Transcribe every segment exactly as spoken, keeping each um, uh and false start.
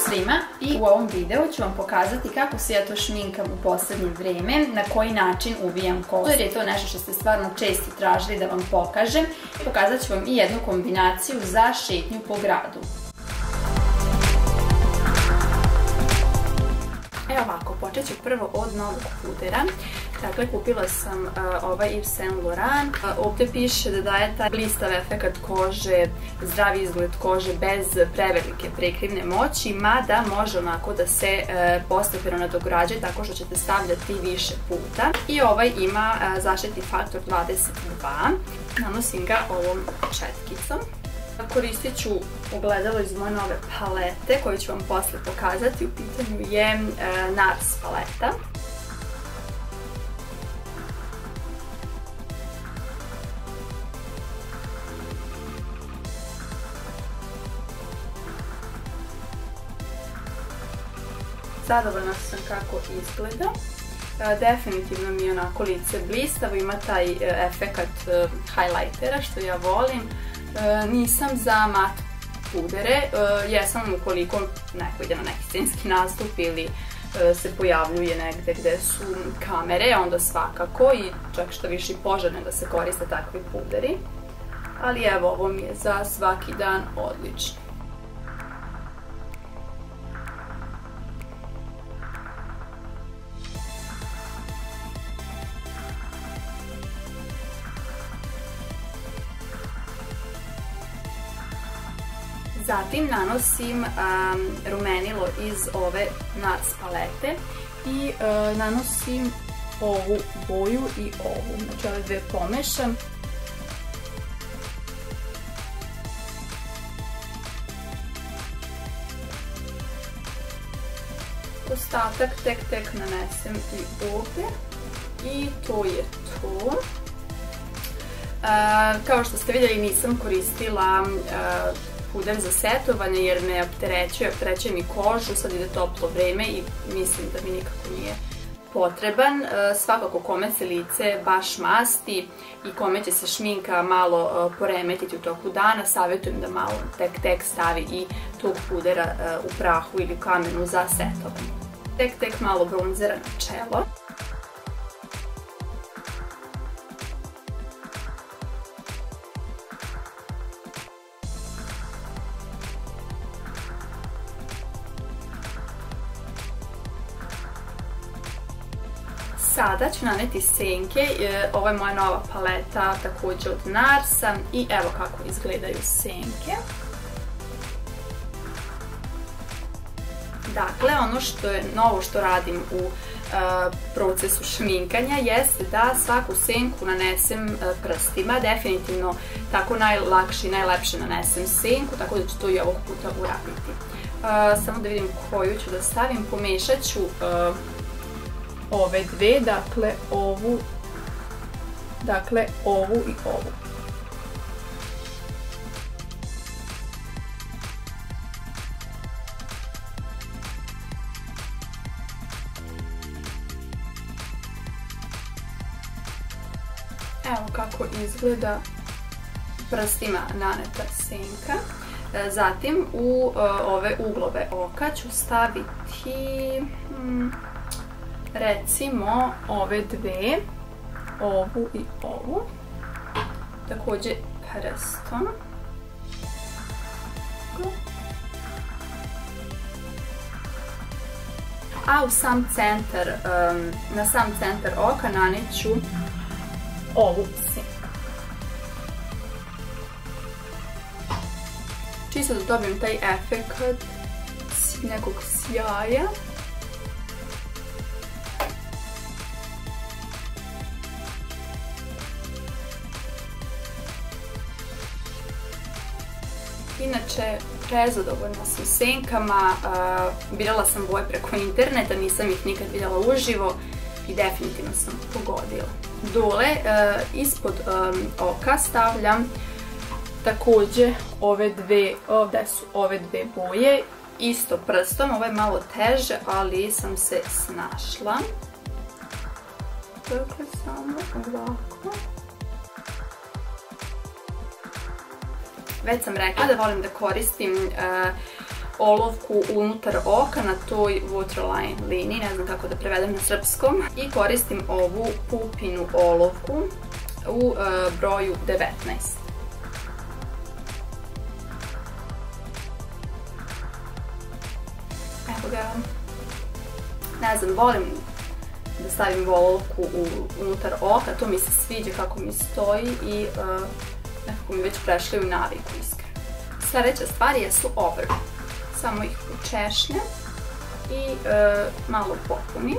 svima i u ovom videu ću vam pokazati kako se ja to šminkam u poslednje vreme, na koji način uvijam kosu, jer je to nešto što ste stvarno često tražili da vam pokažem. Pokazat ću vam i jednu kombinaciju za šetnju po gradu. Evo ovako, počet ću prvo od novog pudera. Dakle, kupila sam ovaj Yves Saint Laurent. Ovdje piše da daje taj blistav efekt kože, zdravi izgled kože bez prevelike prekrivne moći, mada može onako da se postepeno nadograđuje tako što ćete stavljati više puta. I ovaj ima zaštitni faktor dvadeset dva. Nanosim ga ovom četkicom. Koristit ću ogledalo iz moje nove palete koju ću vam posle pokazati. U pitanju je Nars paleta. Zadovoljna sam kako izgleda. Definitivno mi je onako lice blistavo, ima taj efekat highlightera što ja volim. Nisam za mat pudere, jesam ukoliko neko ide na neki scenski nastup ili se pojavljuje negde gde su kamere, onda svakako i čak što više poželjno da se koriste takvi puderi. Ali evo, ovo mi je za svaki dan odlično. Zatim nanosim rumenilo iz ove Nars palete i nanosim ovu boju i ovu, znači ove dve pomešam. Ostatak tek tek nanesem i ovde i to je to. Kao što ste vidjeli, nisam koristila puder za setovanje jer me opterećuje, opterećuje mi kožu, sad ide toplo vreme i mislim da mi nikako nije potreban. Svakako kome se lice baš masti i kome će se šminka malo poremetiti u toku dana, savjetujem da malo tek tek stavi i tog pudera u prahu ili kamenu za setovanje. Tek tek malo bronzera na čelo. Sada ću naneti senke, ovo je moja nova paleta također od Narsa i evo kako izgledaju senke. Dakle, ono što je novo što radim u procesu šminkanja jeste da svaku senku nanesem prstima, definitivno tako najlakše i najlepše nanesem senku, tako da ću to i ovog puta uraditi. Samo da vidim koju ću da stavim, pomešat ću ove dve, dakle ovu, dakle ovu i ovu. Evo kako izgleda prstima naneta senka. Zatim u ove uglove oka ću staviti recimo ove dve, ovu i ovu, također prstom. A u sam centar, na sam centar oka naneću ovu senku. Čisto da dobijem taj efekt nekog sjaja. Inače, prezadovoljna sam senkama, birala sam boje preko interneta, nisam ih nikad vidjela uživo i definitivno sam pogodila. Dole, ispod oka stavljam također ove dve, ovdje su ove dve boje, isto prstom, ovo je malo teže, ali sam se snašla. Dakle, samo ovako. Već sam rekla da volim da koristim olovku unutar oka na toj waterline liniji, ne znam kako da prevedem na srpskom. I koristim ovu pupinu olovku u broju devetnaest. Evo ga. Ne znam, volim da stavim olovku unutar oka, to mi se sviđa kako mi stoji i nekako mi već prešli u naviku, iskreno. Sljedeća stvar jesu obrvi. Samo ih učešljam i malo popunim.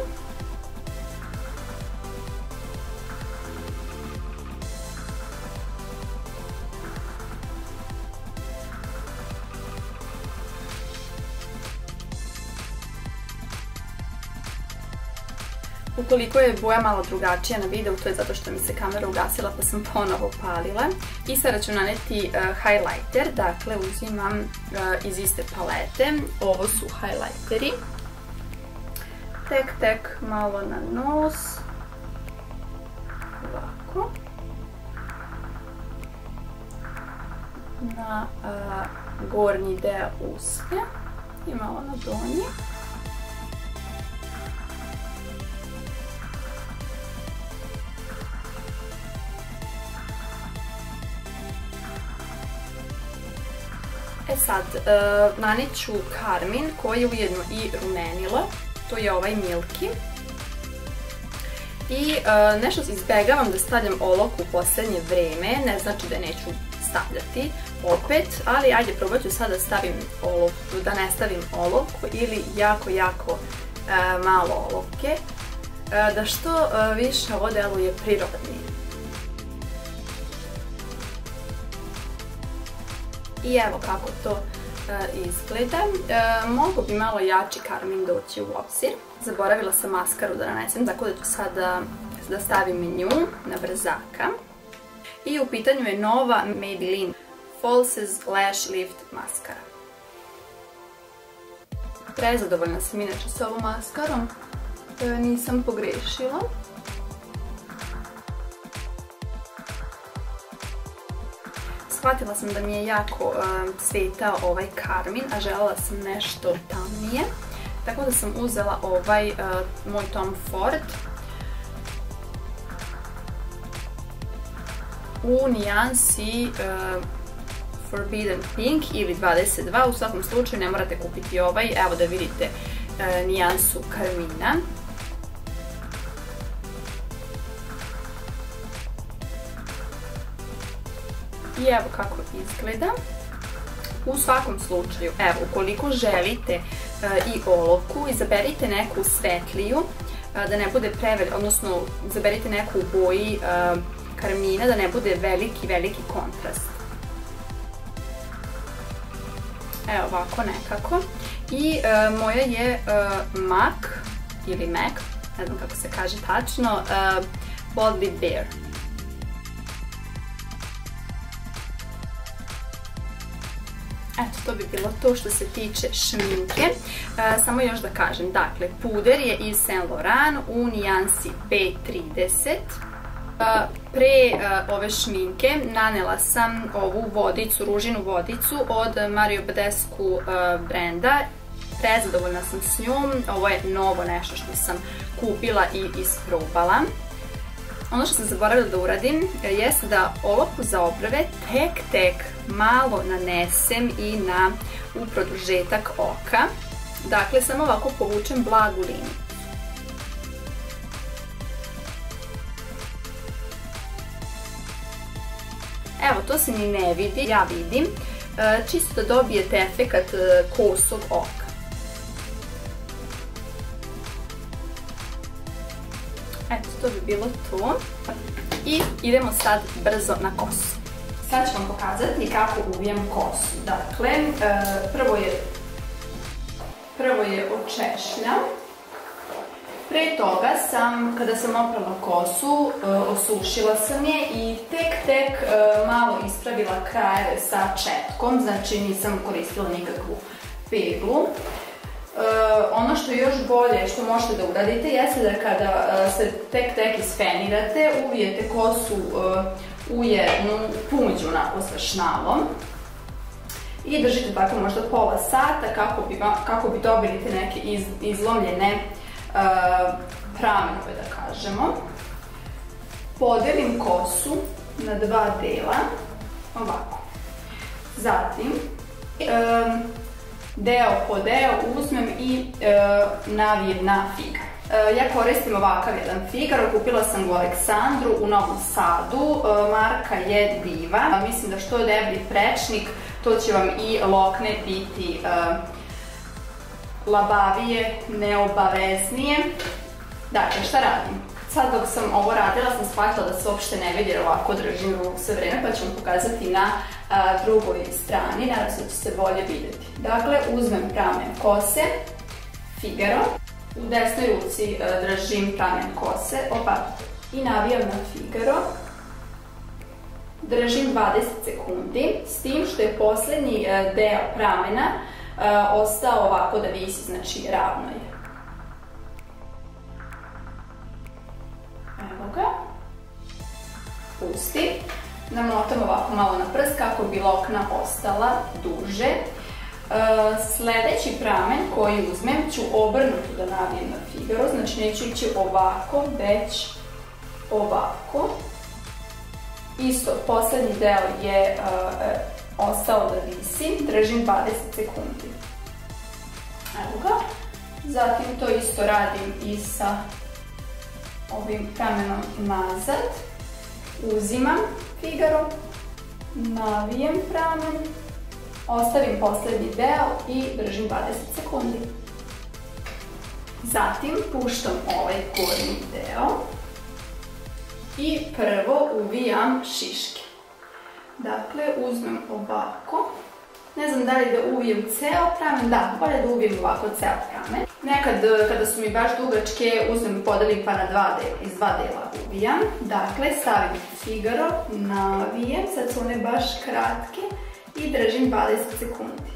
Ukoliko je boja malo drugačija na videu, to je zato što mi se kamera ugasila pa sam ponovo palila. I sada ću naneti highlighter, dakle uzimam iz iste palete, ovo su highlighteri. Tek, tek malo na nos, ovako, na gornji deo usne i malo na donji. E sad, naneću karmin koji je ujedno i rumenilo, to je ovaj Milky. I nešto izbegavam da stavljam olovku u posljednje vreme, ne znači da neću stavljati opet, ali ajde probat ću sad da stavim olovku, da ne stavim olovku ili jako, jako malo olovke, da što više ovo deluje prirodnije. I evo kako to izgleda. Mogu bi malo jači karmin doći u obzir. Zaboravila sam maskaru da nanesem, tako da ću sada da stavim nju na brzaka. I u pitanju je nova Maybelline Falsies Lash Lift maskara. Prezadovoljna sam inače s ovom maskarom, nisam pogrešila. Shvatila sam da mi je jako cvetao ovaj karmin, a željela sam nešto tamnije. Tako da sam uzela ovaj moj Tom Ford u nijansi Forbidden Pink ili dvadeset dva. U svakom slučaju ne morate kupiti ovaj, evo da vidite nijansu karmina. I evo kako izgleda. U svakom slučaju, evo, ukoliko želite i olovku, izaberite neku svetliju, da ne bude prevelika, odnosno izaberite neku u boji karmina, da ne bude veliki, veliki kontrast. Evo ovako nekako. I moja je MAC, ili MAC, ne znam kako se kaže tačno, Boldly Bare. Eto, to bi bilo to što se tiče šminke. Samo još da kažem, dakle, puder je iz Saint Laurent u nijansi B trideset. Pre ove šminke nanela sam ovu vodicu, ružinu vodicu od Mario Badescu brenda. Prezadovoljna sam s njom, ovo je novo nešto što sam kupila i isprobala. Ono što sam zaboravila da uradim jeste da olovku za obrve tek tek malo nanesem i na u produžetak oka. Dakle, samo ovako povučem blagu liniju. Evo, to se ni ne vidi, ja vidim, čisto da dobijete efekat kosog oka. Eto, to bi bilo to. I idemo sad brzo na kosu. Sad ću vam pokazati kako uvijam kosu. Dakle, prvo je, prvo je očešljam. Pre toga sam, kada sam oprala kosu, osušila sam je i tek tek malo ispravila krajeve sa četkom, znači nisam koristila nikakvu peglu. Ono što je još bolje što možete da uradite jeste da kada se tek tek isfenirate, uvijete kosu u jednu punđu napose šnavom i držite tako možda pola sata kako bi, kako bi dobili te neke iz, izlomljene uh, pramenove, da kažemo. Podelim kosu na dva dela, ovako. Zatim, um, deo po deo uzmem i uh, navijem na figar. Uh, ja koristim ovakav jedan figar, kupila sam ga u Aleksandru u Novom Sadu, uh, marka je Diva. Uh, mislim da što je deblji prečnik, to će vam i lokne biti uh, labavije, neobaveznije. Dakle, šta radim? Sad dok sam ovo radila sam shvatila da se uopšte ne vidi jer ovako držim ruku sve vreme, pa ću vam pokazati na a, drugoj strani, nadam se da će se bolje vidjeti. Dakle, uzmem pramen kose, Figaro, u desnoj ruci a, držim pramen kose, opa, i navijam na Figaro, držim dvadeset sekundi, s tim što je poslednji a, deo pramena a, ostao ovako da visi, znači ravno je. Evo ga, pustim, namotam ovako malo na prst kako bi lokna ostala duže. E, sledeći pramen koji uzmem ću obrnuto da navijem na Figaro, znači neću ići ovako, već ovako. Isto, poslednji deo je e, ostao da visi, držim dvadeset sekundi. Evo ga, zatim to isto radim i sa ovim pramenom nazad, uzimam Figaro, navijem pramen, ostavim poslednji deo i držim dvadeset sekundi. Zatim puštam ovaj gornji deo i prvo uvijam šiške. Dakle, uzmem ovako. Ne znam da li da uvijem ceo pramen, da, bolje da uvijem ovako ceo pramen. Nekad, kada su mi baš dugačke, uzmem i podelim pa na dva dela, iz dva dela uvijam. Dakle, stavim Figaro, navijem, sad su one baš kratke i držim dvadeset sekundi.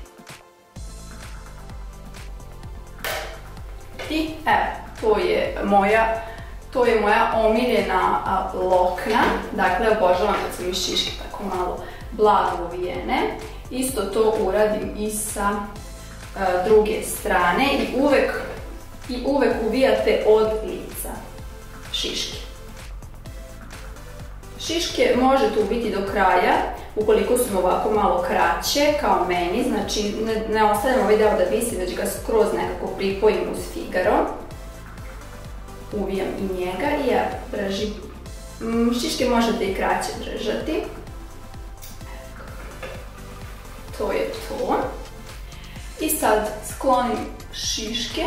I evo, to je moja, to je moja omiljena a, lokna. Dakle, obožavam kad su mi šiške tako malo blago uvijene. Isto to uradim i sa uh, druge strane i uvek, i uvek uvijate od lica šiške. Šiške možete uviti do kraja, ukoliko su ovako malo kraće, kao meni, znači ne, ne ostavljam ovaj deo da visi, već ga skroz nekako pripojim uz Figaro. Uvijam i njega i ja držim. Šiške možete i kraće držati. To je to. I sad sklonim šiške.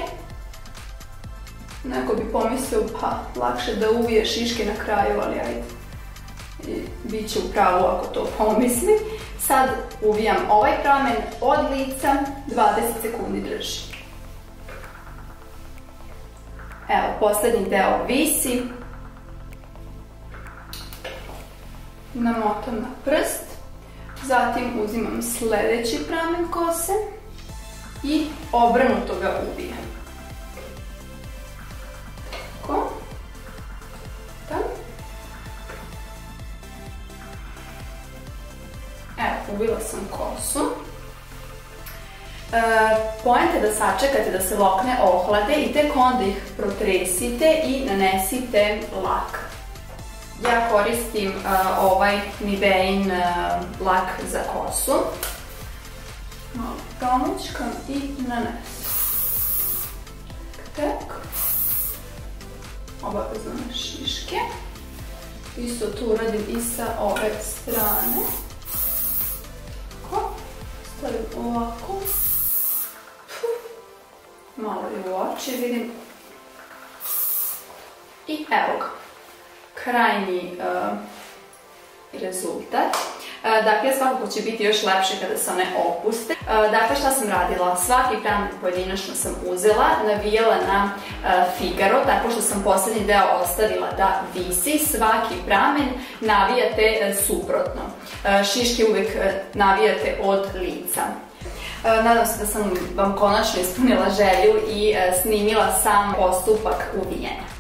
Neko bi pomislio, pa lakše da uvije šiške na kraju, ali ajde. Biće u pravu ako to pomisli. Sad uvijam ovaj pramen od lica, dvadeset sekundi držim. Evo, poslednji deo visi. Namotam na prst. Zatim uzimam sledeći pramen kose i obrnuto ga uvijam. Tako. Tako. Evo, uvila sam kosu. E, poenta je da sačekate da se lokne ohlade i tek onda ih protresite i nanesite lak. Ja koristim uh, ovaj Nivein uh, lak za kosu. Malo promućkam i nanesem. Tak. Obavezno na šiške. Isto tu uradim i sa ove strane. Tako. Stavim ovako. Malo i u oči vidim. I evo ga. Krajnji uh, rezultat. Uh, dakle, svakako će biti još lepše kada se one opuste. Uh, dakle, šta sam radila? Svaki pramen pojedinačno sam uzela, navijala na uh, Figaro, tako što sam poslednji deo ostavila da visi. Svaki pramen navijate uh, suprotno. Uh, šiške uvek uh, navijate od lica. Uh, nadam se da sam vam konačno ispunila želju i uh, snimila sam postupak uvijanja.